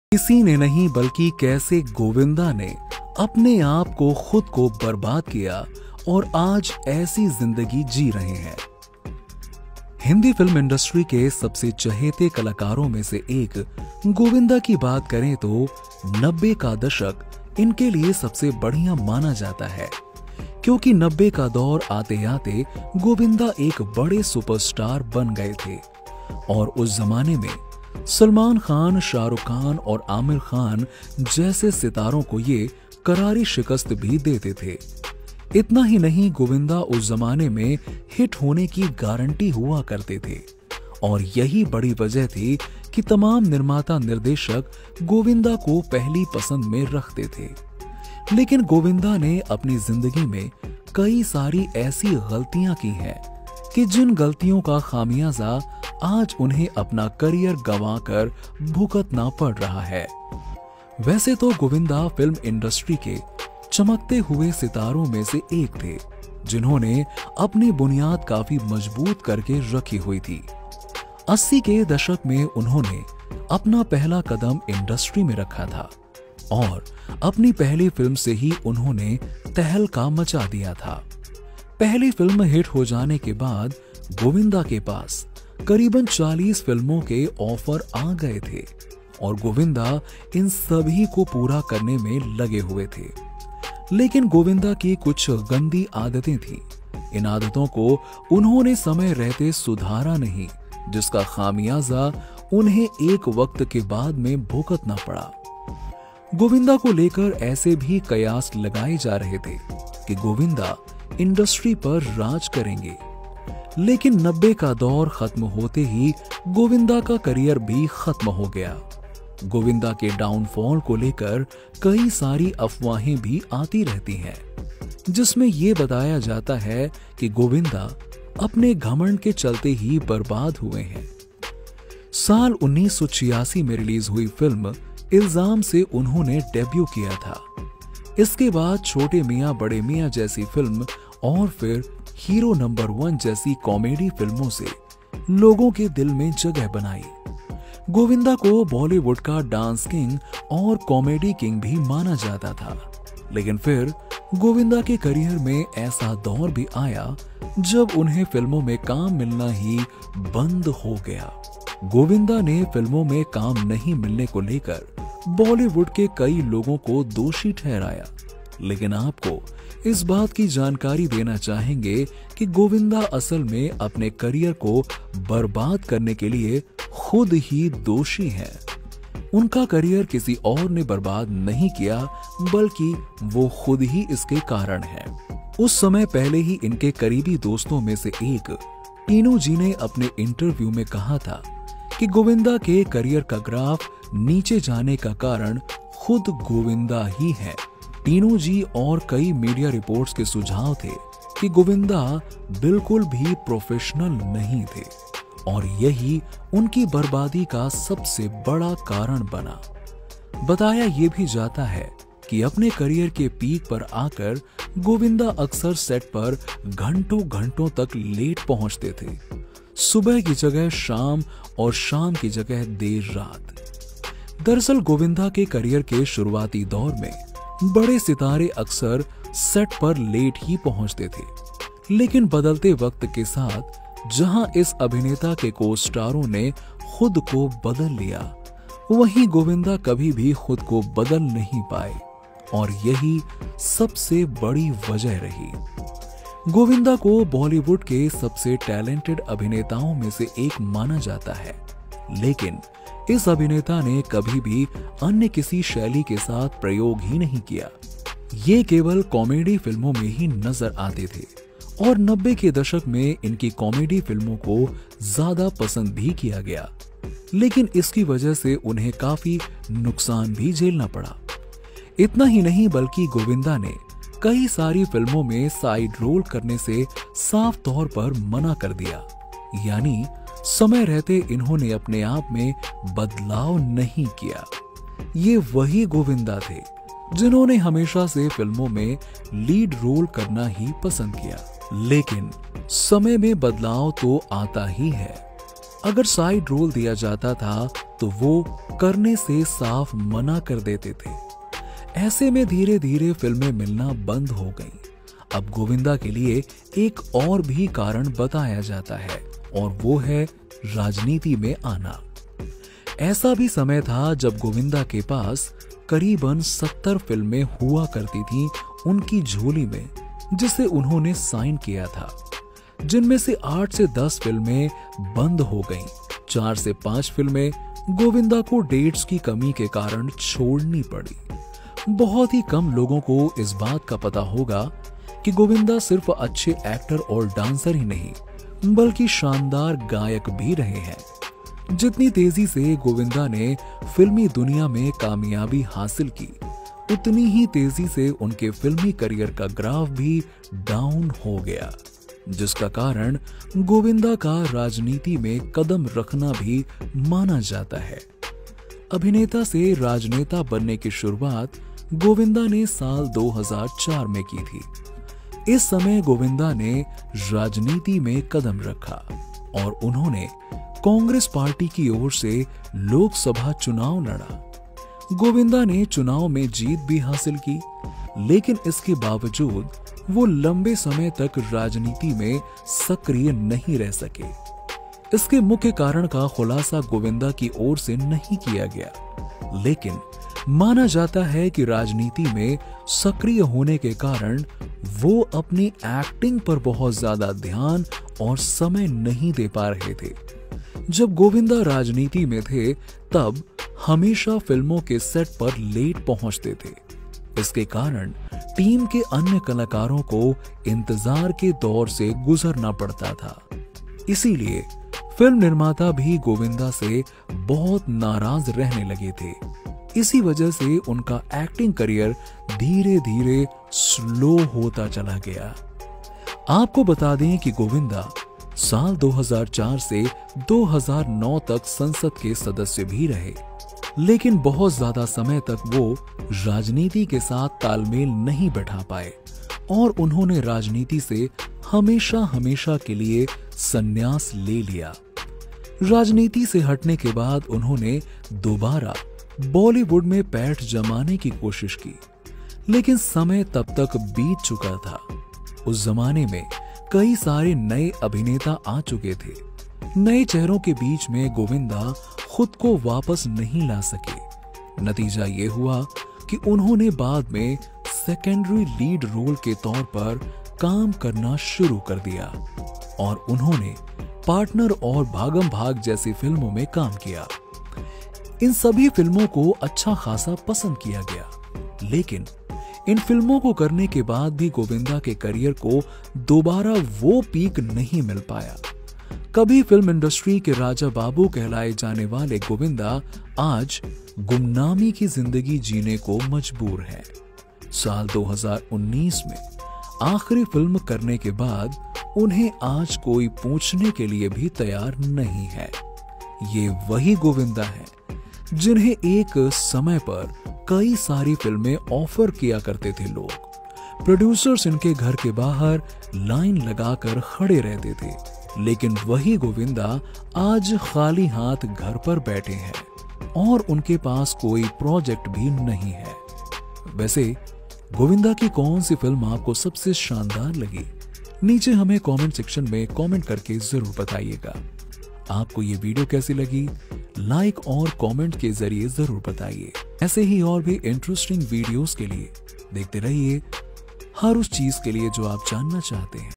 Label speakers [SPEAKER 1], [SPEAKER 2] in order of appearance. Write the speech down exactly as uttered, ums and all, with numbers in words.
[SPEAKER 1] किसी ने नहीं बल्कि कैसे गोविंदा ने अपने आप को खुद को बर्बाद किया और आज ऐसी जिंदगी जी रहे हैं। हिंदी फिल्म इंडस्ट्री के सबसे चहेते कलाकारों में से एक गोविंदा की बात करें तो नब्बे का दशक इनके लिए सबसे बढ़िया माना जाता है, क्योंकि नब्बे का दौर आते आते गोविंदा एक बड़े सुपरस्टार बन गए थे और उस जमाने में सलमान खान, शाहरुख खान और आमिर खान जैसे सितारों को ये करारी शिकस्त भी देते थे। इतना ही नहीं, गोविंदा उस जमाने में हिट होने की गारंटी हुआ करते थे और यही बड़ी वजह थी कि तमाम निर्माता निर्देशक गोविंदा को पहली पसंद में रखते थे। लेकिन गोविंदा ने अपनी जिंदगी में कई सारी ऐसी गलतियां की हैं कि जिन गलतियों का खामियाजा आज उन्हें अपना करियर गंवाकर भुगतना पड़ रहा है। वैसे तो गोविंदा फिल्म इंडस्ट्री के चमकते हुए सितारों में से एक थे, जिन्होंने अपनी बुनियाद काफी मजबूत करके रखी हुई थी। अस्सी के दशक में उन्होंने अपना पहला कदम इंडस्ट्री में रखा था और अपनी पहली फिल्म से ही उन्होंने तहलका मचा दिया था। पहली फिल्म हिट हो जाने के बाद गोविंदा के पास करीबन चालीस फिल्मों के ऑफर आ गए थे और गोविंदा इन सभी को पूरा करने में लगे हुए थे। लेकिन गोविंदा की कुछ गंदी आदतें थी। इन आदतों को उन्होंने समय रहते सुधारा नहीं, जिसका खामियाजा उन्हें एक वक्त के बाद में भुगतना पड़ा। गोविंदा को लेकर ऐसे भी कयास लगाए जा रहे थे कि गोविंदा इंडस्ट्री पर राज करेंगे, लेकिन नब्बे का दौर खत्म होते ही गोविंदा का करियर भी खत्म हो गया। गोविंदा के डाउनफॉल को लेकर कई सारी अफवाहें भी आती रहती हैं, जिसमें यह बताया जाता है कि गोविंदा अपने घमंड के चलते ही बर्बाद हुए हैं। साल उन्नीस सौ छियासी में रिलीज हुई फिल्म इल्जाम से उन्होंने डेब्यू किया था। इसके बाद छोटे मियां बड़े मियां जैसी फिल्म और फिर हीरो नंबर वन जैसी कॉमेडी फिल्मों से लोगों के दिल में जगह बनाई। गोविंदा को बॉलीवुड का डांस किंग और कॉमेडी किंग भी माना जाता था। लेकिन फिर गोविंदा के करियर में ऐसा दौर भी आया जब उन्हें फिल्मों में काम मिलना ही बंद हो गया। गोविंदा ने फिल्मों में काम नहीं मिलने को लेकर बॉलीवुड के कई लोगों को दोषी ठहराया, लेकिन आपको इस बात की जानकारी देना चाहेंगे कि गोविंदा असल में अपने करियर को बर्बाद करने के लिए खुद ही दोषी हैं। उनका करियर किसी और ने बर्बाद नहीं किया, बल्कि वो खुद ही इसके कारण हैं। उस समय पहले ही इनके करीबी दोस्तों में से एक टीनू जी ने अपने इंटरव्यू में कहा था कि गोविंदा के करियर का ग्राफ नीचे जाने का कारण खुद गोविंदा ही है। टीनू जी और कई मीडिया रिपोर्ट्स के सुझाव थे कि गोविंदा बिल्कुल भी प्रोफेशनल नहीं थे और यही उनकी बर्बादी का सबसे बड़ा कारण बना। बताया यह भी जाता है कि अपने करियर के पीक पर आकर गोविंदा अक्सर सेट पर घंटों घंटों तक लेट पहुंचते थे। सुबह की जगह शाम और शाम की जगह देर रात। दरअसल गोविंदा के करियर के शुरुआती दौर में बड़े सितारे अक्सर सेट पर लेट ही पहुंचते थे, लेकिन बदलते वक्त के साथ जहां इस अभिनेता के को स्टारों ने खुद को बदल लिया, वहीं गोविंदा कभी भी खुद को बदल नहीं पाए और यही सबसे बड़ी वजह रही। गोविंदा को बॉलीवुड के सबसे टैलेंटेड अभिनेताओं में से एक माना जाता है, लेकिन इस अभिनेता ने कभी भी अन्य किसी शैली के साथ प्रयोग ही नहीं किया। ये केवल कॉमेडी फिल्मों में ही नजर आते थे और नब्बे के दशक में इनकी कॉमेडी फिल्मों को ज्यादा पसंद भी किया गया, लेकिन इसकी वजह से उन्हें काफी नुकसान भी झेलना पड़ा। इतना ही नहीं, बल्कि गोविंदा ने कई सारी फिल्मों में साइड रोल करने से साफ तौर पर मना कर दिया, यानी समय रहते इन्होंने अपने आप में बदलाव नहीं किया। ये वही गोविंदा थे जिन्होंने हमेशा से फिल्मों में लीड रोल करना ही पसंद किया, लेकिन समय में बदलाव तो आता ही है। अगर साइड रोल दिया जाता था तो वो करने से साफ मना कर देते थे। ऐसे में धीरे धीरे फिल्में मिलना बंद हो गईं। अब गोविंदा के लिए एक और भी कारण बताया जाता है और वो है राजनीति में आना। ऐसा भी समय था जब गोविंदा के पास करीबन सत्तर फिल्में हुआ करती थीं उनकी झोली में, जिसे उन्होंने साइन किया था, जिनमें से आठ से दस फिल्में बंद हो गईं। चार से पांच फिल्में गोविंदा को डेट्स की कमी के कारण छोड़नी पड़ी। बहुत ही कम लोगों को इस बात का पता होगा कि गोविंदा सिर्फ अच्छे एक्टर और डांसर ही नहीं बल्कि शानदार गायक भी रहे हैं। जितनी तेजी से गोविंदा ने फिल्मी दुनिया में कामयाबी हासिल की, उतनी ही तेजी से उनके फिल्मी करियर का ग्राफ भी डाउन हो गया, जिसका कारण गोविंदा का राजनीति में कदम रखना भी माना जाता है। अभिनेता से राजनेता बनने की शुरुआत गोविंदा ने साल दो हज़ार चार में की थी। इस समय गोविंदा ने राजनीति में कदम रखा और उन्होंने कांग्रेस पार्टी की ओर से लोकसभा चुनाव लड़ा। गोविंदा ने चुनाव में जीत भी हासिल की, लेकिन इसके बावजूद वो लंबे समय तक राजनीति में सक्रिय नहीं रह सके। इसके मुख्य कारण का खुलासा गोविंदा की ओर से नहीं किया गया, लेकिन माना जाता है कि राजनीति में सक्रिय होने के कारण वो अपनी एक्टिंग पर बहुत ज्यादा ध्यान और समय नहीं दे पा रहे थे। जब गोविंदा राजनीति में थे तब हमेशा फिल्मों के सेट पर लेट पहुंचते थे। इसके कारण टीम के अन्य कलाकारों को इंतजार के दौर से गुजरना पड़ता था। इसीलिए फिल्म निर्माता भी गोविंदा से बहुत नाराज रहने लगे थे। इसी वजह से उनका एक्टिंग करियर धीरे धीरे स्लो होता चला गया। आपको बता दें कि गोविंदा साल दो हज़ार चार से दो हज़ार नौ तक संसद के सदस्य भी रहे, लेकिन बहुत ज्यादा समय तक वो राजनीति के साथ तालमेल नहीं बैठा पाए और उन्होंने राजनीति से हमेशा हमेशा के लिए संन्यास ले लिया। राजनीति से हटने के बाद उन्होंने दोबारा बॉलीवुड में पैठ जमाने की कोशिश की, लेकिन समय तब तक बीत चुका था। उस जमाने में कई सारे नए अभिनेता आ चुके थे। नए चेहरों के बीच में गोविंदा खुद को वापस नहीं ला सके। नतीजा ये हुआ कि उन्होंने बाद में सेकेंडरी लीड रोल के तौर पर काम करना शुरू कर दिया और उन्होंने पार्टनर और भागम भाग जैसी फिल्मों में काम किया। इन सभी फिल्मों को अच्छा खासा पसंद किया गया, लेकिन इन फिल्मों को करने के बाद भी गोविंदा के करियर को दोबारा वो पीक नहीं मिल पाया। कभी फिल्म इंडस्ट्री के राजा बाबू कहलाए जाने वाले गोविंदा आज गुमनामी की जिंदगी जीने को मजबूर हैं। साल दो हज़ार उन्नीस में आखिरी फिल्म करने के बाद उन्हें आज कोई पूछने के लिए भी तैयार नहीं है। ये वही गोविंदा हैं जिन्हें एक समय पर कई सारी फिल्में ऑफर किया करते थे लोग। प्रोड्यूसर्स इनके घर के बाहर लाइन लगाकर खड़े रहते थे, लेकिन वही गोविंदा आज खाली हाथ घर पर बैठे हैं और उनके पास कोई प्रोजेक्ट भी नहीं है। वैसे गोविंदा की कौन सी फिल्म आपको सबसे शानदार लगी? नीचे हमें कमेंट सेक्शन में कमेंट करके जरूर बताइएगा। आपको ये वीडियो कैसी लगी? लाइक और कमेंट के जरिए जरूर बताइए। ऐसे ही और भी इंटरेस्टिंग वीडियोस के लिए देखते रहिए हर उस चीज के लिए जो आप जानना चाहते हैं।